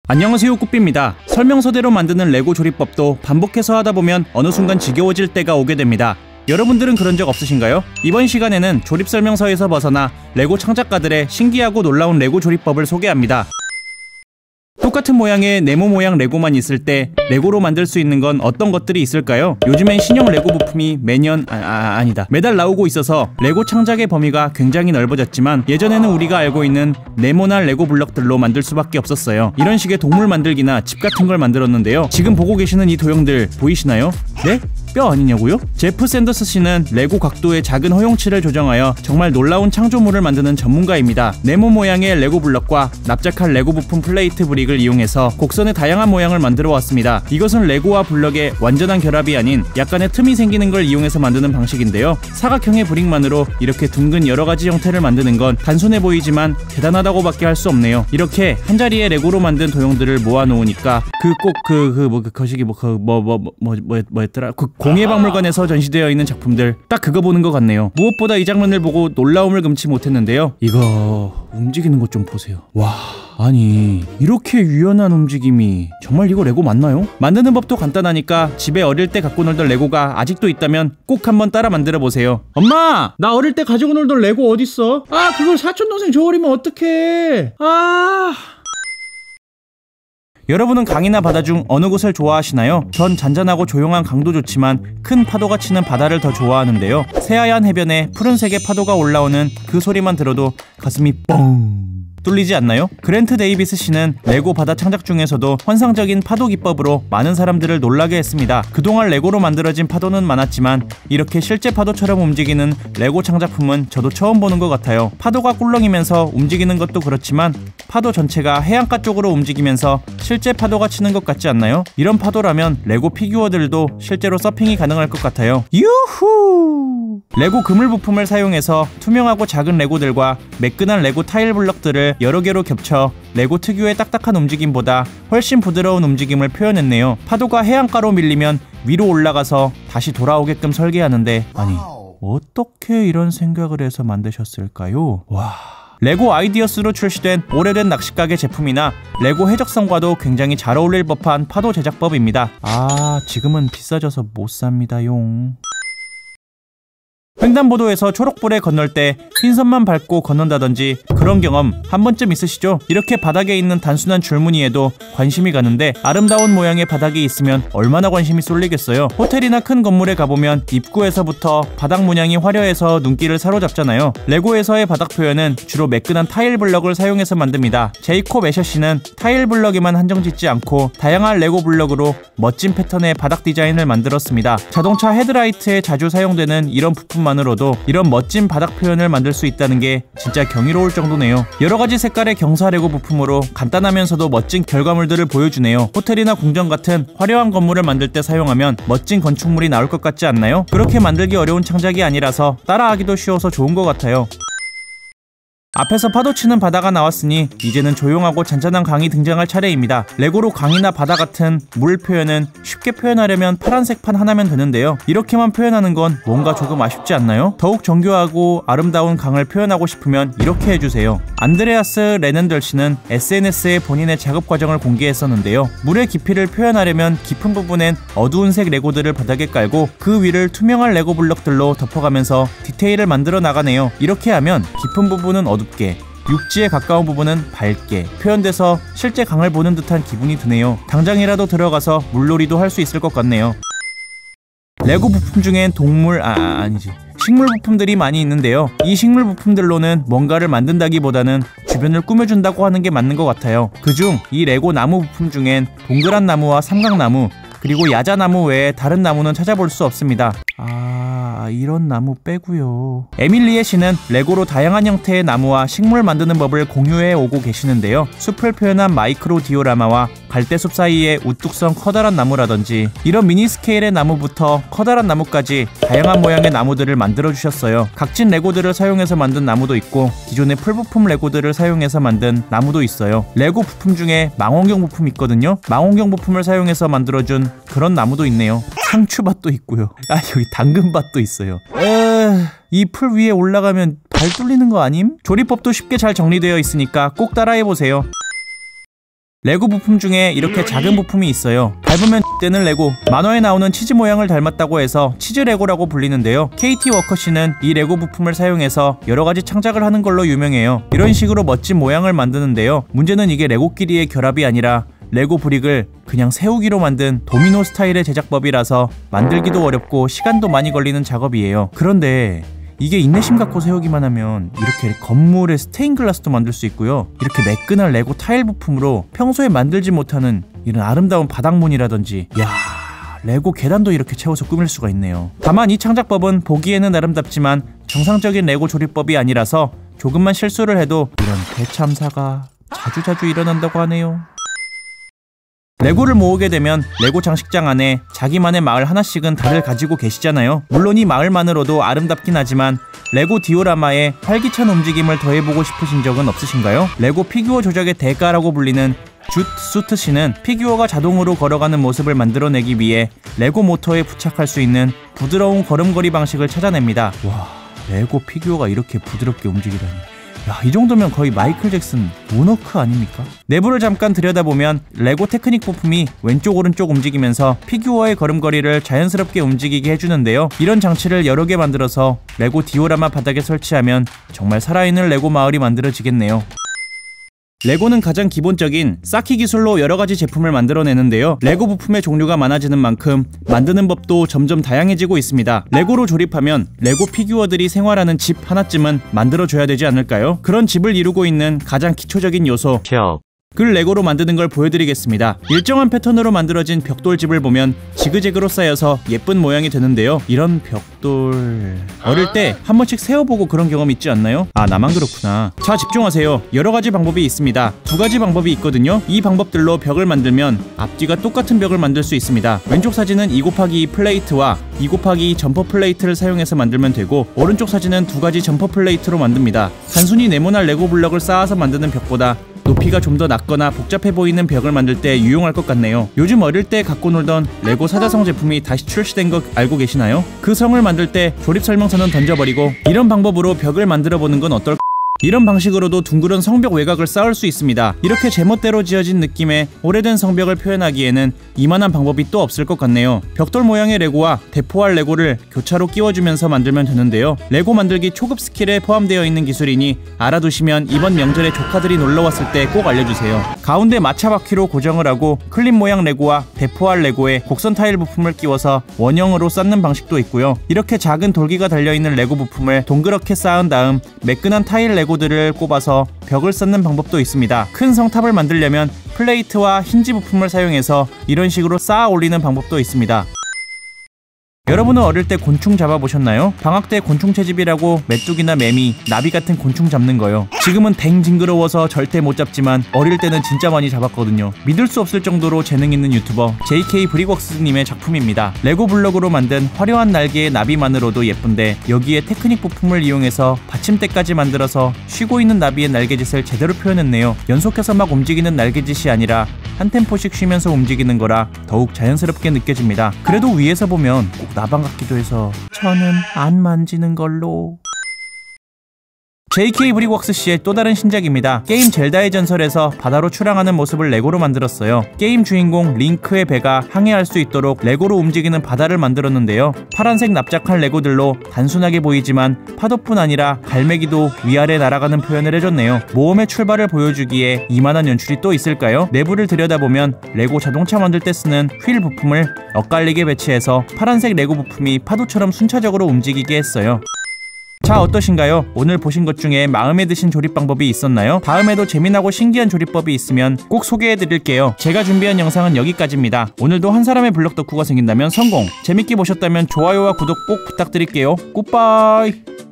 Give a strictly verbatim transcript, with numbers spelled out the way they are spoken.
안녕하세요, 꾸삐입니다. 설명서대로 만드는 레고 조립법도 반복해서 하다보면 어느 순간 지겨워질 때가 오게 됩니다. 여러분들은 그런 적 없으신가요? 이번 시간에는 조립 설명서에서 벗어나 레고 창작가들의 신기하고 놀라운 레고 조립법을 소개합니다. 똑같은 모양의 네모 모양 레고만 있을 때 레고로 만들 수 있는 건 어떤 것들이 있을까요? 요즘엔 신형 레고 부품이 매년 아, 아 아니다 매달 나오고 있어서 레고 창작의 범위가 굉장히 넓어졌지만 예전에는 우리가 알고 있는 네모난 레고 블럭들로 만들 수밖에 없었어요. 이런 식의 동물 만들기나 집 같은 걸 만들었는데요. 지금 보고 계시는 이 도형들 보이시나요? 네? 뼈 아니냐고요? 제프 샌더스 씨는 레고 각도의 작은 허용치를 조정하여 정말 놀라운 창조물을 만드는 전문가입니다. 네모 모양의 레고 블럭과 납작한 레고 부품 플레이트 브릭을 이용해서 곡선의 다양한 모양을 만들어 왔습니다. 이것은 레고와 블럭의 완전한 결합이 아닌 약간의 틈이 생기는 걸 이용해서 만드는 방식인데요. 사각형의 브릭만으로 이렇게 둥근 여러가지 형태를 만드는 건 단순해 보이지만 대단하다고밖에 할 수 없네요. 이렇게 한자리에 레고로 만든 도형들을 모아놓으니까 그 꼭 그 그 뭐 그 거시기 뭐 그 뭐 뭐 뭐 뭐 뭐였더라 그 공예박물관에서 전시되어 있는 작품들 딱 그거 보는 것 같네요. 무엇보다 이 장면을 보고 놀라움을 금치 못했는데요. 이거 움직이는 것 좀 보세요. 와, 아니 이렇게 유연한 움직임이 정말 이거 레고 맞나요? 만드는 법도 간단하니까 집에 어릴 때 갖고 놀던 레고가 아직도 있다면 꼭 한번 따라 만들어 보세요. 엄마! 나 어릴 때 가지고 놀던 레고 어딨어? 아, 그걸 사촌동생 줘버리면 어떡해. 아... 여러분은 강이나 바다 중 어느 곳을 좋아하시나요? 전 잔잔하고 조용한 강도 좋지만 큰 파도가 치는 바다를 더 좋아하는데요. 새하얀 해변에 푸른색의 파도가 올라오는 그 소리만 들어도 가슴이 뻥 뚫리지 않나요? 그랜트 데이비스 씨는 레고 바다 창작 중에서도 환상적인 파도 기법으로 많은 사람들을 놀라게 했습니다. 그동안 레고로 만들어진 파도는 많았지만 이렇게 실제 파도처럼 움직이는 레고 창작품은 저도 처음 보는 것 같아요. 파도가 꿀렁이면서 움직이는 것도 그렇지만 파도 전체가 해안가 쪽으로 움직이면서 실제 파도가 치는 것 같지 않나요? 이런 파도라면 레고 피규어들도 실제로 서핑이 가능할 것 같아요. 유후! 레고 그물 부품을 사용해서 투명하고 작은 레고들과 매끈한 레고 타일 블럭들을 여러 개로 겹쳐 레고 특유의 딱딱한 움직임보다 훨씬 부드러운 움직임을 표현했네요. 파도가 해안가로 밀리면 위로 올라가서 다시 돌아오게끔 설계하는데 아니 어떻게 이런 생각을 해서 만드셨을까요? 와... 레고 아이디어스로 출시된 오래된 낚시가게 제품이나 레고 해적선과도 굉장히 잘 어울릴 법한 파도 제작법입니다. 아, 지금은 비싸져서 못 삽니다용. 횡단보도에서 초록불에 건널 때 흰선만 밟고 건넌다든지 그런 경험 한 번쯤 있으시죠? 이렇게 바닥에 있는 단순한 줄무늬에도 관심이 가는데 아름다운 모양의 바닥이 있으면 얼마나 관심이 쏠리겠어요. 호텔이나 큰 건물에 가보면 입구에서부터 바닥 문양이 화려해서 눈길을 사로잡잖아요. 레고에서의 바닥 표현은 주로 매끈한 타일 블럭을 사용해서 만듭니다. 제이콥 애셔 씨는 타일 블럭에만 한정짓지 않고 다양한 레고 블럭으로 멋진 패턴의 바닥 디자인을 만들었습니다. 자동차 헤드라이트에 자주 사용되는 이런 부품만 만으로도 이런 멋진 바닥 표현을 만들 수 있다는 게 진짜 경이로울 정도네요. 여러가지 색깔의 경사 레고 부품으로 간단하면서도 멋진 결과물들을 보여주네요. 호텔이나 궁전 같은 화려한 건물을 만들 때 사용하면 멋진 건축물이 나올 것 같지 않나요? 그렇게 만들기 어려운 창작이 아니라서 따라하기도 쉬워서 좋은 것 같아요. 앞에서 파도 치는 바다가 나왔으니 이제는 조용하고 잔잔한 강이 등장할 차례입니다. 레고로 강이나 바다 같은 물 표현은 쉽게 표현하려면 파란색 판 하나면 되는데요. 이렇게만 표현하는 건 뭔가 조금 아쉽지 않나요? 더욱 정교하고 아름다운 강을 표현하고 싶으면 이렇게 해주세요. 안드레아스 레넨덜 씨는 에스엔에스에 본인의 작업 과정을 공개했었는데요. 물의 깊이를 표현하려면 깊은 부분엔 어두운 색 레고들을 바닥에 깔고 그 위를 투명한 레고 블럭들로 덮어가면서 디테일을 만들어 나가네요. 이렇게 하면 깊은 부분은 어둡게 어둡게, 육지에 가까운 부분은 밝게 표현돼서 실제 강을 보는 듯한 기분이 드네요. 당장이라도 들어가서 물놀이도 할 수 있을 것 같네요. 레고 부품 중엔 동물, 아 아니지 식물 부품들이 많이 있는데요. 이 식물 부품들로는 뭔가를 만든다기보다는 주변을 꾸며준다고 하는 게 맞는 것 같아요. 그중 이 레고 나무 부품 중엔 동그란 나무와 삼각나무 그리고 야자나무 외에 다른 나무는 찾아볼 수 없습니다. 아... 이런 나무 빼고요. 에밀리에 씨는 레고로 다양한 형태의 나무와 식물 만드는 법을 공유해 오고 계시는데요. 숲을 표현한 마이크로 디오라마와 갈대숲 사이에 우뚝 선 커다란 나무라든지 이런 미니 스케일의 나무부터 커다란 나무까지 다양한 모양의 나무들을 만들어 주셨어요. 각진 레고들을 사용해서 만든 나무도 있고 기존의 풀부품 레고들을 사용해서 만든 나무도 있어요. 레고 부품 중에 망원경 부품 있거든요. 망원경 부품을 사용해서 만들어준 그런 나무도 있네요. 상추밭도 있고요. 아, 여기 당근밭도 있어요. 이 풀 위에 올라가면 발 뚫리는 거 아님? 조립법도 쉽게 잘 정리되어 있으니까 꼭 따라해보세요. 레고 부품 중에 이렇게 작은 부품이 있어요. 밟으면 뜨는 레고. 만화에 나오는 치즈 모양을 닮았다고 해서 치즈 레고라고 불리는데요. 케이티 워커씨는 이 레고 부품을 사용해서 여러가지 창작을 하는 걸로 유명해요. 이런 식으로 멋진 모양을 만드는데요. 문제는 이게 레고끼리의 결합이 아니라 레고 브릭을 그냥 세우기로 만든 도미노 스타일의 제작법이라서 만들기도 어렵고 시간도 많이 걸리는 작업이에요. 그런데 이게 인내심 갖고 세우기만 하면 이렇게 건물의 스테인글라스도 만들 수 있고요. 이렇게 매끈한 레고 타일 부품으로 평소에 만들지 못하는 이런 아름다운 바닥문이라든지, 야 레고 계단도 이렇게 채워서 꾸밀 수가 있네요. 다만 이 창작법은 보기에는 아름답지만 정상적인 레고 조립법이 아니라서 조금만 실수를 해도 이런 대참사가 자주자주 일어난다고 하네요. 레고를 모으게 되면 레고 장식장 안에 자기만의 마을 하나씩은 다들 가지고 계시잖아요. 물론 이 마을만으로도 아름답긴 하지만 레고 디오라마에 활기찬 움직임을 더해보고 싶으신 적은 없으신가요? 레고 피규어 조작의 대가라고 불리는 쟈 수트 씨는 피규어가 자동으로 걸어가는 모습을 만들어내기 위해 레고 모터에 부착할 수 있는 부드러운 걸음걸이 방식을 찾아냅니다. 와, 레고 피규어가 이렇게 부드럽게 움직이다니. 야, 이 정도면 거의 마이클 잭슨 문워크 아닙니까? 내부를 잠깐 들여다보면 레고 테크닉 부품이 왼쪽 오른쪽 움직이면서 피규어의 걸음걸이를 자연스럽게 움직이게 해주는데요. 이런 장치를 여러 개 만들어서 레고 디오라마 바닥에 설치하면 정말 살아있는 레고 마을이 만들어지겠네요. 레고는 가장 기본적인 쌓기 기술로 여러가지 제품을 만들어내는데요. 레고 부품의 종류가 많아지는 만큼 만드는 법도 점점 다양해지고 있습니다. 레고로 조립하면 레고 피규어들이 생활하는 집 하나쯤은 만들어줘야 되지 않을까요? 그런 집을 이루고 있는 가장 기초적인 요소, 벽. 그 레고로 만드는 걸 보여드리겠습니다. 일정한 패턴으로 만들어진 벽돌집을 보면 지그재그로 쌓여서 예쁜 모양이 되는데요. 이런 벽돌... 어릴 때 한 번씩 세워보고 그런 경험 있지 않나요? 아, 나만 그렇구나. 자, 집중하세요. 여러가지 방법이 있습니다. 두 가지 방법이 있거든요. 이 방법들로 벽을 만들면 앞뒤가 똑같은 벽을 만들 수 있습니다. 왼쪽 사진은 이 곱하기 이 플레이트와 이 곱하기 이 점퍼 플레이트를 사용해서 만들면 되고, 오른쪽 사진은 두 가지 점퍼 플레이트로 만듭니다. 단순히 네모난 레고 블럭을 쌓아서 만드는 벽보다 높이가 좀 더 낮거나 복잡해 보이는 벽을 만들 때 유용할 것 같네요. 요즘 어릴 때 갖고 놀던 레고 사자성 제품이 다시 출시된 거 알고 계시나요? 그 성을 만들 때 조립 설명서는 던져버리고 이런 방법으로 벽을 만들어 보는 건 어떨까요? 이런 방식으로도 둥그런 성벽 외곽을 쌓을 수 있습니다. 이렇게 제멋대로 지어진 느낌의 오래된 성벽을 표현하기에는 이만한 방법이 또 없을 것 같네요. 벽돌 모양의 레고와 대포알 레고를 교차로 끼워주면서 만들면 되는데요. 레고 만들기 초급 스킬에 포함되어 있는 기술이니 알아두시면 이번 명절에 조카들이 놀러왔을 때 꼭 알려주세요. 가운데 마차 바퀴로 고정을 하고 클립 모양 레고와 대포알 레고에 곡선 타일 부품을 끼워서 원형으로 쌓는 방식도 있고요. 이렇게 작은 돌기가 달려있는 레고 부품을 동그랗게 쌓은 다음 매끈한 타일 레고 레고들을 꼽아서 벽을 쌓는 방법도 있습니다. 큰 성탑을 만들려면 플레이트와 힌지 부품을 사용해서 이런 식으로 쌓아 올리는 방법도 있습니다. 여러분은 어릴 때 곤충 잡아보셨나요? 방학 때 곤충 채집이라고 메뚜기나 매미, 나비 같은 곤충 잡는 거요. 지금은 댕 징그러워서 절대 못 잡지만 어릴 때는 진짜 많이 잡았거든요. 믿을 수 없을 정도로 재능 있는 유튜버 제이케이 브릭웍스님의 작품입니다. 레고 블럭으로 만든 화려한 날개의 나비만으로도 예쁜데 여기에 테크닉 부품을 이용해서 받침대까지 만들어서 쉬고 있는 나비의 날개짓을 제대로 표현했네요. 연속해서 막 움직이는 날개짓이 아니라 한 템포씩 쉬면서 움직이는 거라 더욱 자연스럽게 느껴집니다. 그래도 위에서 보면 꼭 나방 같기도 해서 저는 안 만지는 걸로. 제이케이 브릭웍스씨의 또 다른 신작입니다. 게임 젤다의 전설에서 바다로 출항하는 모습을 레고로 만들었어요. 게임 주인공 링크의 배가 항해할 수 있도록 레고로 움직이는 바다를 만들었는데요. 파란색 납작한 레고들로 단순하게 보이지만 파도뿐 아니라 갈매기도 위아래 날아가는 표현을 해줬네요. 모험의 출발을 보여주기에 이만한 연출이 또 있을까요? 내부를 들여다보면 레고 자동차 만들 때 쓰는 휠 부품을 엇갈리게 배치해서 파란색 레고 부품이 파도처럼 순차적으로 움직이게 했어요. 자, 어떠신가요? 오늘 보신 것 중에 마음에 드신 조립 방법이 있었나요? 다음에도 재미나고 신기한 조립법이 있으면 꼭 소개해드릴게요. 제가 준비한 영상은 여기까지입니다. 오늘도 한 사람의 블럭 덕후가 생긴다면 성공! 재밌게 보셨다면 좋아요와 구독 꼭 부탁드릴게요. 굿바이!